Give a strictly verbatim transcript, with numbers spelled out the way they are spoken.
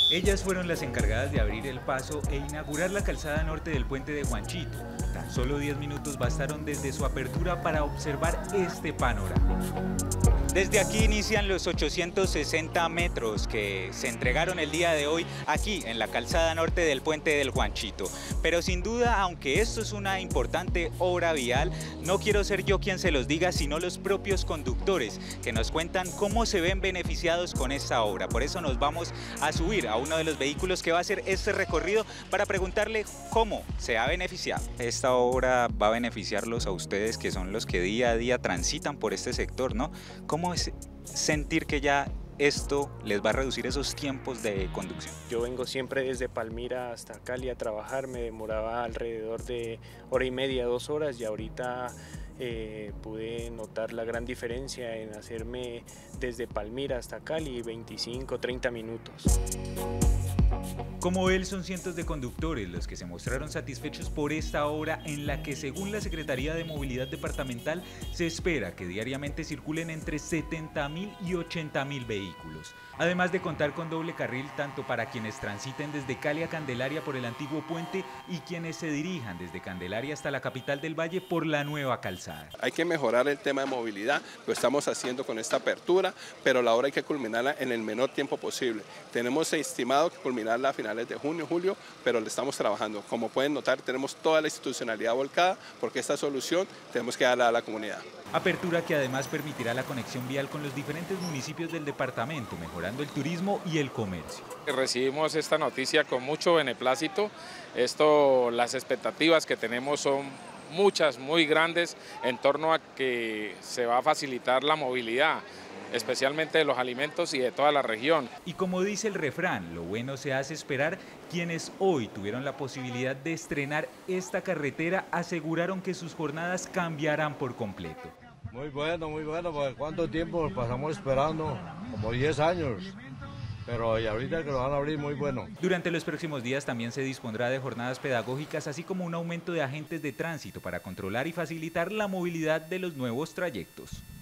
Ellas fueron las encargadas de abrir el paso e inaugurar la calzada norte del puente de Juanchito. Tan solo diez minutos bastaron desde su apertura para observar este panorama. Desde aquí inician los ochocientos sesenta metros que se entregaron el día de hoy aquí en la calzada norte del puente del Juanchito. Pero sin duda, aunque esto es una importante obra vial, no quiero ser yo quien se los diga, sino los propios conductores que nos cuentan cómo se ven beneficiados con esta obra. Por eso nos vamos a subir a uno de los vehículos que va a hacer este recorrido para preguntarle cómo se ha beneficiado. Esta obra va a beneficiarlos a ustedes, que son los que día a día transitan por este sector, ¿no? ¿Cómo es sentir que ya esto les va a reducir esos tiempos de conducción? Yo vengo siempre desde Palmira hasta Cali a trabajar, me demoraba alrededor de hora y media, dos horas, y ahorita eh, pude notar la gran diferencia en hacerme desde Palmira hasta Cali veinticinco, treinta minutos. Como él, son cientos de conductores los que se mostraron satisfechos por esta obra en la que, según la Secretaría de Movilidad Departamental, se espera que diariamente circulen entre setenta mil y ochenta mil vehículos. Además de contar con doble carril tanto para quienes transiten desde Cali a Candelaria por el antiguo puente y quienes se dirijan desde Candelaria hasta la capital del Valle por la nueva calzada. Hay que mejorar el tema de movilidad, lo estamos haciendo con esta apertura, pero la obra hay que culminarla en el menor tiempo posible. Tenemos estimado que culminarla a finales de junio, julio, pero le estamos trabajando. Como pueden notar, tenemos toda la institucionalidad volcada porque esta solución tenemos que darla a la comunidad. Apertura que además permitirá la conexión vial con los diferentes municipios del departamento, mejorando el turismo y el comercio. Recibimos esta noticia con mucho beneplácito. Esto, las expectativas que tenemos son muchas, muy grandes en torno a que se va a facilitar la movilidad, especialmente de los alimentos y de toda la región. Y como dice el refrán, lo bueno se hace esperar. Quienes hoy tuvieron la posibilidad de estrenar esta carretera aseguraron que sus jornadas cambiarán por completo. Muy bueno, muy bueno, porque cuánto tiempo pasamos esperando, como diez años. Pero y ahorita que lo van a abrir, muy bueno. Durante los próximos días también se dispondrá de jornadas pedagógicas, así como un aumento de agentes de tránsito para controlar y facilitar la movilidad de los nuevos trayectos.